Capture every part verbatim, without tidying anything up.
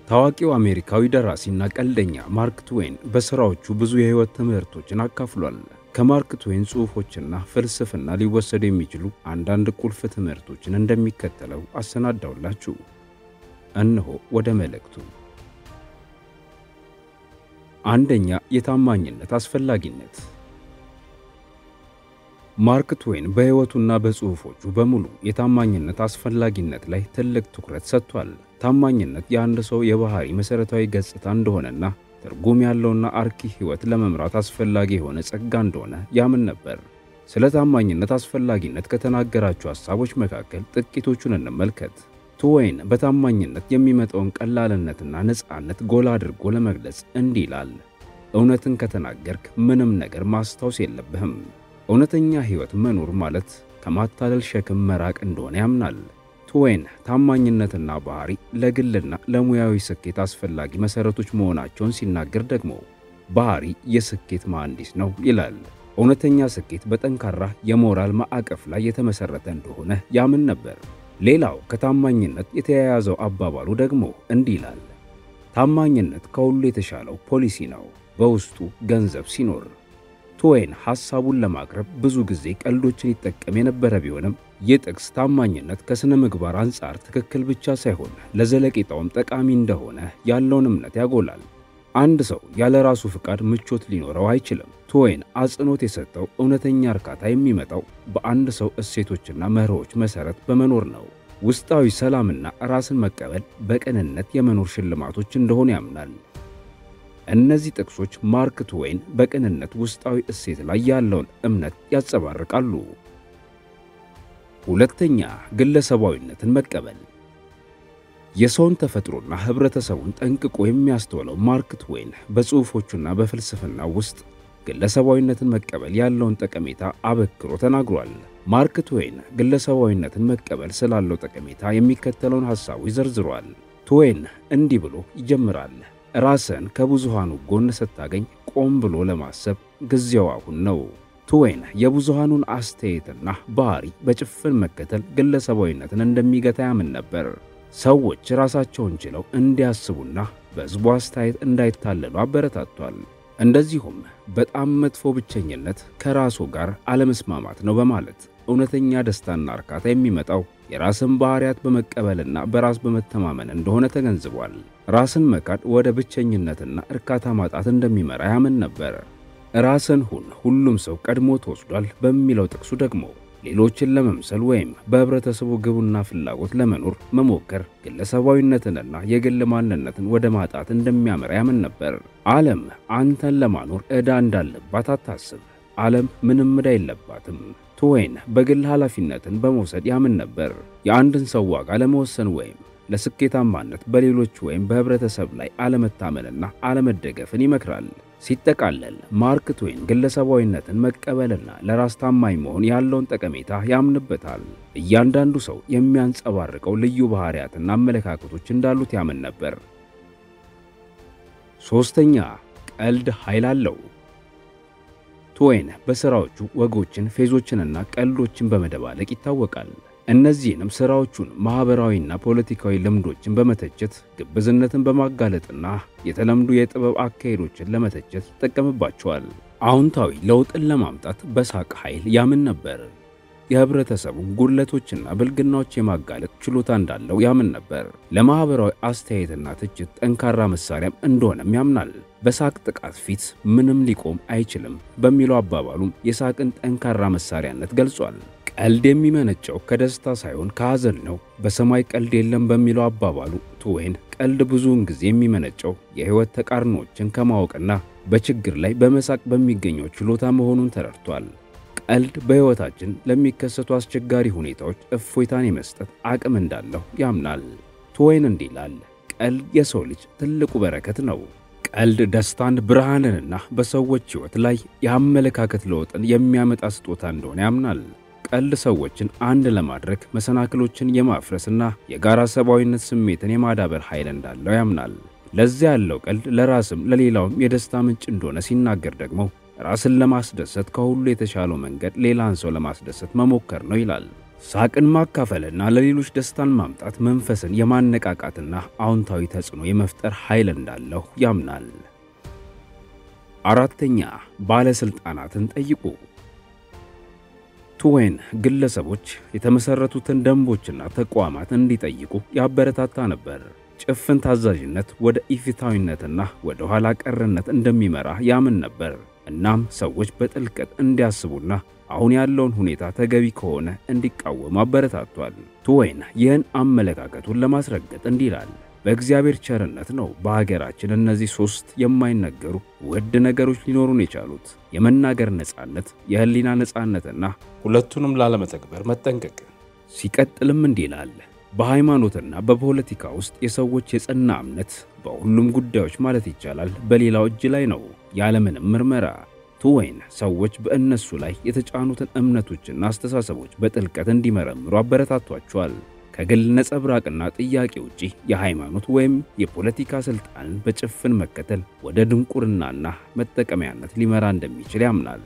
ታዋቂው አሜሪካዊ ደራሲና ቀልደኛ ማርክ ትዌን በሥራዎቹ ብዙ የሕይወት ትምህርቶችን አካፍሏል። ከማርክ ትዌን ጽሑፎችና ፍልስፍና ሊወሰዱ የሚችሉ አንዳንድ ቁልፍ ትምህርቶችን እንደሚከተለው አሰናዳውላችሁ። እነሆ ወደ መልእክቱ። አንደኛ፣ የታማኝነት አስፈላጊነት። ማርክ ትዌን በሕይወቱና በጽሑፎቹ በሙሉ የታማኝነት አስፈላጊነት ላይ ትልቅ ትኩረት ሰጥቷል። ታማኝነት የአንድ ሰው የባህሪ መሠረታዊ ገጽታ እንደሆነና ትርጉም ያለውና አርኪ ሕይወት ለመምራት አስፈላጊ የሆነ ጸጋ እንደሆነ ያምን ነበር። ስለ ታማኝነት አስፈላጊነት ከተናገራቸው ሐሳቦች መካከል ጥቂቶቹን እንመልከት። ትዌን በታማኝነት የሚመጣውን ቀላልነትና ነፃነት ጎላ አድርጎ ለመግለጽ እንዲህ ይላል። እውነትን ከተናገርክ ምንም ነገር ማስታወስ የለብህም። እውነተኛ ሕይወት መኖር ማለት ከማታለል ሸክም መራቅ እንደሆነ ያምናል። ትዌን ታማኝነትና ባህሪ ለግልና ለሙያዊ ስኬት አስፈላጊ መሠረቶች መሆናቸውን ሲናገር ደግሞ ባህሪ የስኬት መሐንዲስ ነው ይላል። እውነተኛ ስኬት በጠንካራ የሞራል ማዕቀፍ ላይ የተመሠረተ እንደሆነ ያምን ነበር። ሌላው ከታማኝነት የተያያዘው አባባሉ ደግሞ እንዲህ ይላል። ታማኝነት ከሁሉ የተሻለው ፖሊሲ ነው፣ በውስጡ ገንዘብ ሲኖር። ትዌን ሐሳቡን ለማቅረብ ብዙ ጊዜ ቀልዶችን ይጠቀም የነበረ ቢሆንም ይህ ጥቅስ ታማኝነት ከሥነ ምግባር አንጻር ትክክል ብቻ ሳይሆን ለዘለቄታውም ጠቃሚ እንደሆነ ያለውን እምነት ያጎላል። አንድ ሰው ያለ ራሱ ፍቃድ ምቾት ሊኖረው አይችልም። ትዌን አጽንዖት የሰጠው እውነተኛ እርካታ የሚመጣው በአንድ ሰው እሴቶችና መርሆች መሠረት በመኖር ነው። ውስጣዊ ሰላምና ራስን መቀበል በቅንነት የመኖር ሽልማቶች እንደሆኑ ያምናል። እነዚህ ጥቅሶች ማርክ ትዌን በቅንነት ውስጣዊ እሴት ላይ ያለውን እምነት ያንጸባርቃሉ። ሁለተኛ፣ ግለሰባዊነትን መቀበል። የሰውን ተፈጥሮና ህብረተሰቡን ጠንቅቆ የሚያስተውለው ማርክ ትዌን በጽሑፎቹና በፍልስፍናው ውስጥ ግለሰባዊነትን መቀበል ያለውን ጠቀሜታ አበክሮ ተናግሯል። ማርክ ትዌን ግለሰባዊነትን መቀበል ስላለው ጠቀሜታ የሚከተለውን ሐሳቦች ዘርዝሯል። ትዌን እንዲህ ብሎ ይጀምራል። ራስን ከብዙሃኑ ጎን ስታገኝ ቆም ብሎ ለማሰብ ጊዜው አሁን ነው። ትዌን የብዙሃኑን አስተያየትና ባህሪ በጭፍን መከተል ግለሰባዊነትን እንደሚገታ ያምን ነበር። ሰዎች ራሳቸውን ችለው እንዲያስቡና በሕዝቡ አስተያየት እንዳይታለሉ አበረታቷል። እንደዚሁም በጣም መጥፎ ብቸኝነት ከራሱ ጋር አለመስማማት ነው በማለት እውነተኛ ደስታና እርካታ የሚመጣው የራስን ባህሪያት በመቀበልና በራስ በመተማመን እንደሆነ ተገንዝቧል። ራስን መካድ ወደ ብቸኝነትና እርካታ ማጣት እንደሚመራ ያምን ነበር። ራስን ሁን፣ ሁሉም ሰው ቀድሞ ተወስዷል በሚለው ጥቅሱ ደግሞ ሌሎችን ለመምሰል ወይም በህብረተሰቡ ግቡና ፍላጎት ለመኖር መሞከር ግለሰባዊነትንና የግል ማንነትን ወደ ማጣት እንደሚያመራ ያምን ነበር። ዓለም አንተን ለማኖር ዕዳ እንዳለባት አታስብ። ዓለም ምንም ዕዳ የለባትም። ትዌን በግል ኃላፊነትን በመውሰድ ያምን ነበር። የአንድን ሰው ዋጋ ለመወሰን ወይም ለስኬታማነት በሌሎች ወይም በህብረተሰብ ላይ አለመታመንና አለመደገፍን ይመክራል። ሲጠቃለል ማርክ ትዌን ግለሰባዊነትን መቀበልና ለራስ ታማኝ መሆን ያለውን ጠቀሜታ ያምንበታል። እያንዳንዱ ሰው የሚያንጸባርቀው ልዩ ባህሪያትና አመለካከቶች እንዳሉት ያምን ነበር። ሶስተኛ፣ ቀልድ ኃይል አለው። ትዌን በሥራዎቹ ወጎችን፣ ፌዞችንና ቀልዶችን በመደባለቅ ይታወቃል። እነዚህንም ሥራዎቹን ማኅበራዊና ፖለቲካዊ ልምዶችን በመተቸት ግብዝነትን በማጋለጥና የተለምዱ የጥበብ አካሄዶችን ለመተቸት ይጠቀምባቸዋል። አዎንታዊ ለውጥን ለማምጣት በሳቅ ኃይል ያምን ነበር። የህብረተሰቡን ጉድለቶችና ብልግናዎች የማጋለጥ ችሎታ እንዳለው ያምን ነበር። ለማኅበራዊ አስተያየትና ትችት ጠንካራ መሳሪያም እንደሆነም ያምናል። በሳቅ ጥቃት ፊት ምንም ሊቆም አይችልም በሚለው አባባሉም የሳቅን ጠንካራ መሳሪያነት ገልጿል። ቀልድ የሚመነጨው ከደስታ ሳይሆን ከሐዘን ነው፣ በሰማይ ቀልድ የለም በሚለው አባባሉ ትዌን ቀልድ ብዙውን ጊዜ የሚመነጨው የሕይወት ተቃርኖችን ከማወቅና በችግር ላይ በመሳቅ በሚገኘው ችሎታ መሆኑን ተረድቷል። ቀልድ በሕይወታችን ለሚከሰቱ አስቸጋሪ ሁኔታዎች እፎይታን የመስጠት አቅም እንዳለው ያምናል። ትዌን እንዲህ ይላል። ቀልድ የሰው ልጅ ትልቁ በረከት ነው። ቀልድ ደስታን፣ ብርሃንንና በሰዎች ሕይወት ላይ የአመለካከት ለውጥን የሚያመጣ ስጦታ እንደሆነ ያምናል። ቀልድ ሰዎችን አንድ ለማድረግ መሰናክሎችን የማፍረስና የጋራ ሰብአዊነት ስሜትን የማዳበር ኃይል እንዳለው ያምናል። ለዚያ ያለው ቀልድ ለራስም ለሌላውም የደስታ ምንጭ እንደሆነ ሲናገር ደግሞ ራስን ለማስደሰት ከሁሉ የተሻለው መንገድ ሌላን ሰው ለማስደሰት መሞከር ነው ይላል። ሳቅን ማካፈልና ለሌሎች ደስታን ማምጣት መንፈስን የማነቃቃትና አዎንታዊ ተጽዕኖ የመፍጠር ኃይል እንዳለው ያምናል። አራተኛ ባለስልጣናትን ጠይቁ። ትዌይን ግለሰቦች የተመሰረቱትን ደንቦችና ተቋማት እንዲጠይቁ ያበረታታ ነበር። ጭፍን ታዛዥነት ወደ ኢፍትሐዊነትና ወደ ኋላ ቀርነት እንደሚመራ ያምን ነበር። እናም ሰዎች በጥልቀት እንዲያስቡና አሁን ያለውን ሁኔታ ተገቢ ከሆነ እንዲቃወሙ አበረታቷል። ትዌይን ይህን አመለካከቱን ለማስረገጥ እንዲህ ይላል። በእግዚአብሔር ቸርነት ነው በሀገራችን እነዚህ ሶስት የማይነገሩ ውድ ነገሮች ሊኖሩን የቻሉት፤ የመናገር ነጻነት፣ የህሊና ነጻነትና ሁለቱንም ላለመተግበር መጠንቀቅ። ሲቀጥልም እንዲህ ይላል። በሃይማኖትና በፖለቲካ ውስጥ የሰዎች የጸና እምነት በሁሉም ጉዳዮች ማለት ይቻላል በሌላው እጅ ላይ ነው፣ ያለምንም ምርመራ። ትዌይን ሰዎች በእነሱ ላይ የተጫኑትን እምነቶችና አስተሳሰቦች በጥልቀት እንዲመረምሩ አበረታቷቸዋል። ከግል ነጸብራቅና ጥያቄ ውጪ የሃይማኖት ወይም የፖለቲካ ስልጣንን በጭፍን መከተል ወደ ድንቁርናና መጠቀሚያነት ሊመራ እንደሚችል ያምናል።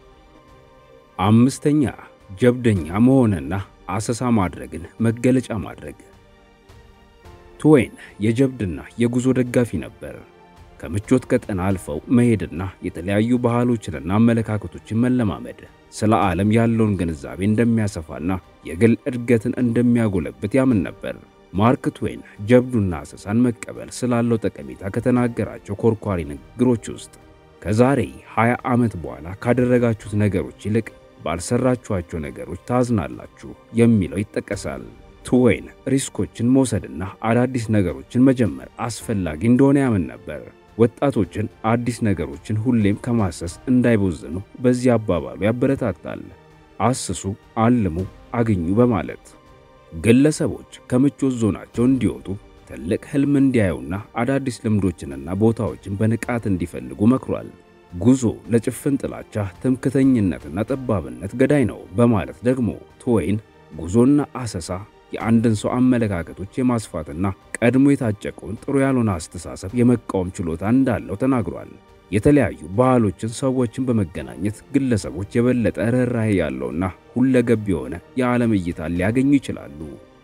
አምስተኛ ጀብደኛ መሆንና አሰሳ ማድረግን መገለጫ ማድረግ። ትዌይን የጀብድና የጉዞ ደጋፊ ነበር። ከምቾት ቀጠና አልፈው መሄድና የተለያዩ ባህሎችንና አመለካከቶችን መለማመድ ስለ ዓለም ያለውን ግንዛቤ እንደሚያሰፋና የግል እድገትን እንደሚያጎለብት ያምን ነበር። ማርክ ትዌይን ጀብዱና አሰሳን መቀበል ስላለው ጠቀሜታ ከተናገራቸው ኮርኳሪ ንግግሮች ውስጥ ከዛሬ ሃያ ዓመት በኋላ ካደረጋችሁት ነገሮች ይልቅ ባልሰራችኋቸው ነገሮች ታዝናላችሁ የሚለው ይጠቀሳል። ትዌይን ሪስኮችን መውሰድና አዳዲስ ነገሮችን መጀመር አስፈላጊ እንደሆነ ያምን ነበር። ወጣቶችን አዲስ ነገሮችን ሁሌም ከማሰስ እንዳይቦዘኑ በዚህ አባባሉ ያበረታታል። አስሱ፣ አልሙ፣ አግኙ በማለት ግለሰቦች ከምቾት ዞናቸው እንዲወጡ ትልቅ ህልም እንዲያዩና አዳዲስ ልምዶችንና ቦታዎችን በንቃት እንዲፈልጉ መክሯል። ጉዞ ለጭፍን ጥላቻ፣ ትምክተኝነትና ጠባብነት ገዳይ ነው በማለት ደግሞ ትዌይን ጉዞና አሰሳ የአንድን ሰው አመለካከቶች የማስፋትና ቀድሞ የታጨቀውን ጥሩ ያልሆነ አስተሳሰብ የመቃወም ችሎታ እንዳለው ተናግሯል። የተለያዩ ባህሎችን ሰዎችን በመገናኘት ግለሰቦች የበለጠ ርህራሄ ያለውና ሁለገብ የሆነ የዓለም እይታን ሊያገኙ ይችላሉ።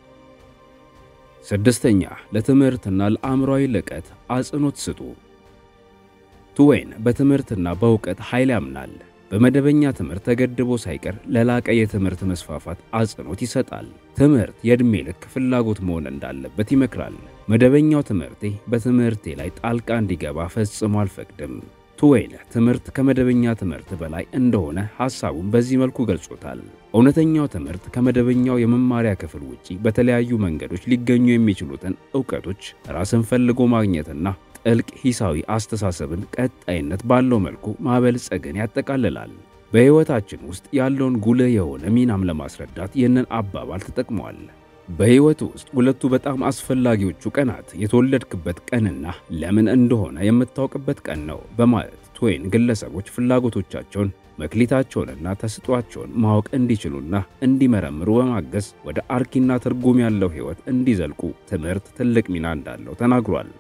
ስድስተኛ ለትምህርትና ለአእምሯዊ ልቀት አጽንኦት ስጡ። ትዌይን በትምህርትና በእውቀት ኃይል ያምናል። በመደበኛ ትምህርት ተገድቦ ሳይቀር ለላቀ የትምህርት መስፋፋት አጽንኦት ይሰጣል። ትምህርት የዕድሜ ልክ ፍላጎት መሆን እንዳለበት ይመክራል። መደበኛው ትምህርቴ በትምህርቴ ላይ ጣልቃ እንዲገባ ፈጽሞ አልፈቅድም። ትዌይን ትምህርት ከመደበኛ ትምህርት በላይ እንደሆነ ሐሳቡን በዚህ መልኩ ገልጾታል። እውነተኛው ትምህርት ከመደበኛው የመማሪያ ክፍል ውጪ በተለያዩ መንገዶች ሊገኙ የሚችሉትን ዕውቀቶች ራስን ፈልጎ ማግኘትና ጥልቅ ሂሳዊ አስተሳሰብን ቀጣይነት ባለው መልኩ ማበልጸግን ያጠቃልላል። በሕይወታችን ውስጥ ያለውን ጉልህ የሆነ ሚናም ለማስረዳት ይህንን አባባል ተጠቅሟል። በሕይወት ውስጥ ሁለቱ በጣም አስፈላጊዎቹ ቀናት የተወለድክበት ቀንና ለምን እንደሆነ የምታውቅበት ቀን ነው በማለት ትዌይን ግለሰቦች ፍላጎቶቻቸውን፣ መክሊታቸውንና ተሰጥኦአቸውን ማወቅ እንዲችሉና እንዲመረምሩ በማገዝ ወደ አርኪና ትርጉም ያለው ሕይወት እንዲዘልቁ ትምህርት ትልቅ ሚና እንዳለው ተናግሯል።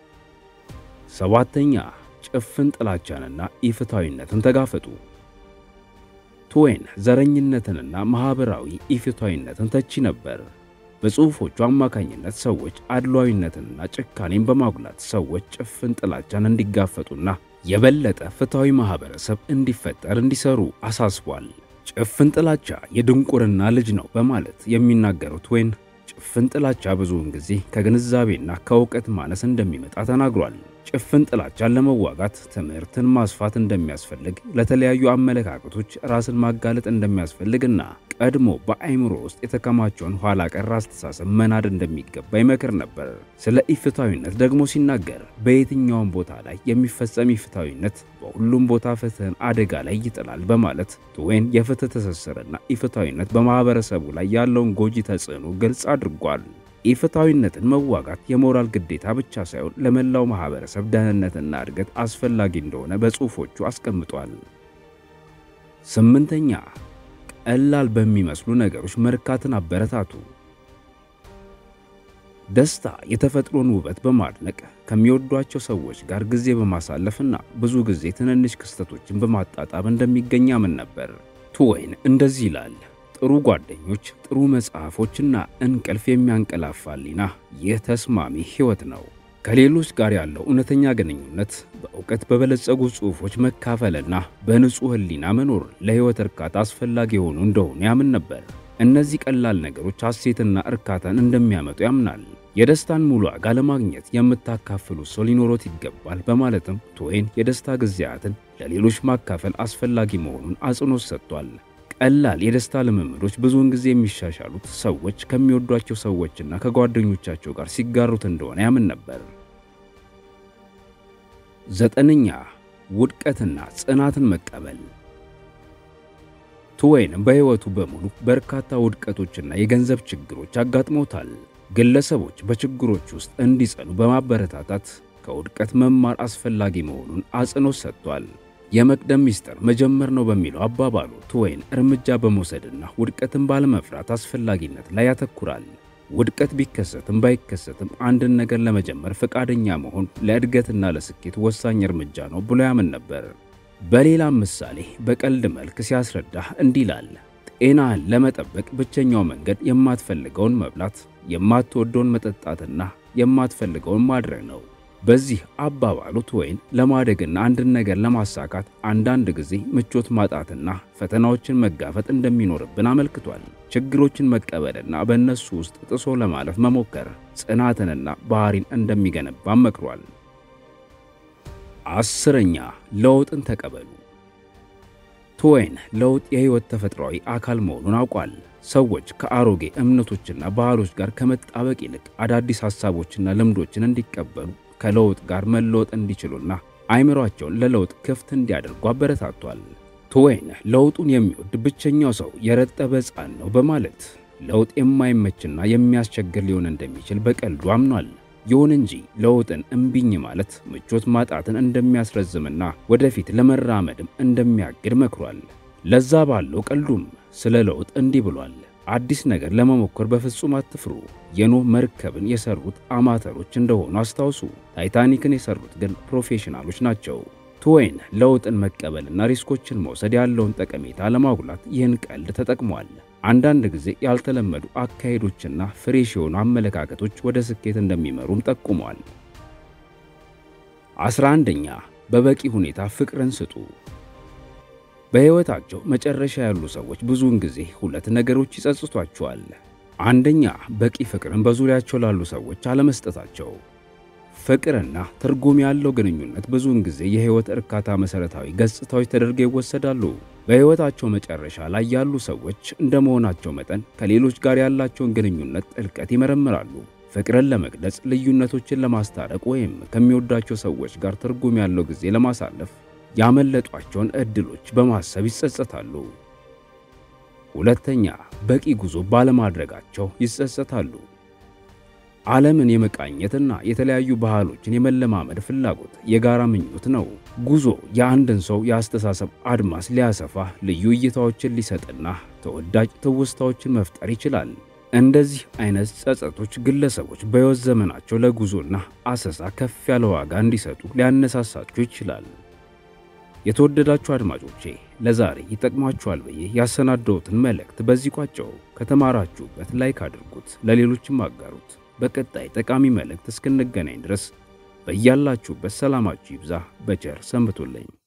ሰባተኛ ጭፍን ጥላቻንና ኢፍትሐዊነትን ተጋፈጡ። ትዌይን ዘረኝነትንና ማህበራዊ ኢፍትሐዊነትን ተቺ ነበር። በጽሑፎቹ አማካኝነት ሰዎች አድሏዊነትንና ጭካኔን በማጉላት ሰዎች ጭፍን ጥላቻን እንዲጋፈጡና የበለጠ ፍትሐዊ ማህበረሰብ እንዲፈጠር እንዲሰሩ አሳስቧል። ጭፍን ጥላቻ የድንቁርና ልጅ ነው በማለት የሚናገረው ትዌይን ጭፍን ጥላቻ ብዙውን ጊዜ ከግንዛቤና ከእውቀት ማነስ እንደሚመጣ ተናግሯል። ጭፍን ጥላቻን ለመዋጋት ትምህርትን ማስፋት እንደሚያስፈልግ፣ ለተለያዩ አመለካከቶች ራስን ማጋለጥ እንደሚያስፈልግና ቀድሞ በአይምሮ ውስጥ የተከማቸውን ኋላ ቀር አስተሳሰብ መናድ እንደሚገባ ይመክር ነበር። ስለ ኢፍትሐዊነት ደግሞ ሲናገር በየትኛውም ቦታ ላይ የሚፈጸም ኢፍትሐዊነት በሁሉም ቦታ ፍትህን አደጋ ላይ ይጥላል በማለት ትዌይን የፍትህ ትስስርና ኢፍትሐዊነት በማህበረሰቡ ላይ ያለውን ጎጂ ተጽዕኖ ግልጽ አድርጓል። ኢፍትሐዊነትን መዋጋት የሞራል ግዴታ ብቻ ሳይሆን ለመላው ማህበረሰብ ደህንነትና እድገት አስፈላጊ እንደሆነ በጽሑፎቹ አስቀምጧል። ስምንተኛ ቀላል በሚመስሉ ነገሮች መርካትን አበረታቱ። ደስታ የተፈጥሮን ውበት በማድነቅ ከሚወዷቸው ሰዎች ጋር ጊዜ በማሳለፍና ብዙ ጊዜ ትንንሽ ክስተቶችን በማጣጣም እንደሚገኝ ያምን ነበር። ትዌይን እንደዚህ ይላል። ጥሩ ጓደኞች፣ ጥሩ መጽሐፎችና እንቅልፍ የሚያንቀላፋ ሕሊና ይህ ተስማሚ ሕይወት ነው። ከሌሎች ጋር ያለው እውነተኛ ግንኙነት፣ በእውቀት በበለጸጉ ጽሑፎች መካፈልና በንጹሕ ሕሊና መኖር ለሕይወት እርካታ አስፈላጊ የሆኑ እንደሆኑ ያምን ነበር። እነዚህ ቀላል ነገሮች ሐሴትና እርካታን እንደሚያመጡ ያምናል። የደስታን ሙሉ ዋጋ ለማግኘት የምታካፍሉት ሰው ሊኖሮት ይገባል በማለትም ትዌይን የደስታ ጊዜያትን ለሌሎች ማካፈል አስፈላጊ መሆኑን አጽንዖት ሰጥቷል። ቀላል የደስታ ልምምዶች ብዙውን ጊዜ የሚሻሻሉት ሰዎች ከሚወዷቸው ሰዎችና ከጓደኞቻቸው ጋር ሲጋሩት እንደሆነ ያምን ነበር። ዘጠነኛ ውድቀትና ጽናትን መቀበል። ትዌይን በሕይወቱ በሙሉ በርካታ ውድቀቶችና የገንዘብ ችግሮች አጋጥመውታል። ግለሰቦች በችግሮች ውስጥ እንዲጸኑ በማበረታታት ከውድቀት መማር አስፈላጊ መሆኑን አጽንዖት ሰጥቷል። የመቅደም ሚስጥር መጀመር ነው በሚለው አባባሉ ትዌይን እርምጃ በመውሰድና ውድቀትን ባለመፍራት አስፈላጊነት ላይ ያተኩራል። ውድቀት ቢከሰትም ባይከሰትም አንድን ነገር ለመጀመር ፈቃደኛ መሆን ለእድገትና ለስኬት ወሳኝ እርምጃ ነው ብሎ ያምን ነበር። በሌላም ምሳሌ በቀልድ መልክ ሲያስረዳህ እንዲህ ይላል። ጤናህን ለመጠበቅ ብቸኛው መንገድ የማትፈልገውን መብላት፣ የማትወደውን መጠጣትና የማትፈልገውን ማድረግ ነው። በዚህ አባባሉ ትዌይን ለማደግና አንድን ነገር ለማሳካት አንዳንድ ጊዜ ምቾት ማጣትና ፈተናዎችን መጋፈጥ እንደሚኖርብን አመልክቷል። ችግሮችን መቀበልና በእነሱ ውስጥ ጥሶ ለማለፍ መሞከር ጽናትንና ባህሪን እንደሚገነባ መክሯል። አስረኛ ለውጥን ተቀበሉ። ትዌይን ለውጥ የሕይወት ተፈጥሯዊ አካል መሆኑን አውቋል። ሰዎች ከአሮጌ እምነቶችና ባህሎች ጋር ከመጣበቅ ይልቅ አዳዲስ ሐሳቦችና ልምዶችን እንዲቀበሉ፣ ከለውጥ ጋር መለወጥ እንዲችሉና አይምሯቸውን ለለውጥ ክፍት እንዲያደርጉ አበረታቷል። ትዌይን ለውጡን የሚወድ ብቸኛው ሰው የረጠበ ሕፃን ነው በማለት ለውጥ የማይመችና የሚያስቸግር ሊሆን እንደሚችል በቀልዱ አምኗል። ይሁን እንጂ ለውጥን እምቢኝ ማለት ምቾት ማጣትን እንደሚያስረዝምና ወደፊት ለመራመድም እንደሚያግድ መክሯል። ለዛ ባለው ቀልዱም ስለ ለውጥ እንዲህ ብሏል። አዲስ ነገር ለመሞከር በፍጹም አትፍሩ። የኖህ መርከብን የሰሩት አማተሮች እንደሆኑ አስታውሱ። ታይታኒክን የሰሩት ግን ፕሮፌሽናሎች ናቸው። ትዌይን ለውጥን መቀበልና ሪስኮችን መውሰድ ያለውን ጠቀሜታ ለማጉላት ይህን ቀልድ ተጠቅሟል። አንዳንድ ጊዜ ያልተለመዱ አካሄዶችና ፍሬሽ የሆኑ አመለካከቶች ወደ ስኬት እንደሚመሩም ጠቁሟል። አስራ አንደኛ በበቂ ሁኔታ ፍቅርን ስጡ። በሕይወታቸው መጨረሻ ያሉ ሰዎች ብዙውን ጊዜ ሁለት ነገሮች ይጸጽቷቸዋል። አንደኛ በቂ ፍቅርን በዙሪያቸው ላሉ ሰዎች አለመስጠታቸው። ፍቅርና ትርጉም ያለው ግንኙነት ብዙውን ጊዜ የሕይወት እርካታ መሠረታዊ ገጽታዎች ተደርገው ይወሰዳሉ። በሕይወታቸው መጨረሻ ላይ ያሉ ሰዎች እንደመሆናቸው መጠን ከሌሎች ጋር ያላቸውን ግንኙነት ጥልቀት ይመረምራሉ። ፍቅርን ለመግለጽ፣ ልዩነቶችን ለማስታረቅ ወይም ከሚወዳቸው ሰዎች ጋር ትርጉም ያለው ጊዜ ለማሳለፍ ያመለጧቸውን ዕድሎች በማሰብ ይጸጸታሉ። ሁለተኛ በቂ ጉዞ ባለማድረጋቸው ይጸጸታሉ። ዓለምን የመቃኘትና የተለያዩ ባህሎችን የመለማመድ ፍላጎት የጋራ ምኞት ነው። ጉዞ የአንድን ሰው የአስተሳሰብ አድማስ ሊያሰፋ፣ ልዩ እይታዎችን ሊሰጥና ተወዳጅ ትውስታዎችን መፍጠር ይችላል። እንደዚህ አይነት ጸጸቶች ግለሰቦች በሕይወት ዘመናቸው ለጉዞና አሰሳ ከፍ ያለ ዋጋ እንዲሰጡ ሊያነሳሳቸው ይችላል። የተወደዳችሁ አድማጮቼ ለዛሬ ይጠቅማችኋል ብዬ ያሰናደውትን መልእክት በዚህ ቋጨው። ከተማራችሁበት ላይክ አድርጉት፣ ለሌሎችም አጋሩት። በቀጣይ ጠቃሚ መልእክት እስክንገናኝ ድረስ በያላችሁበት ሰላማችሁ ይብዛ። በቸር ሰንብቱልኝ።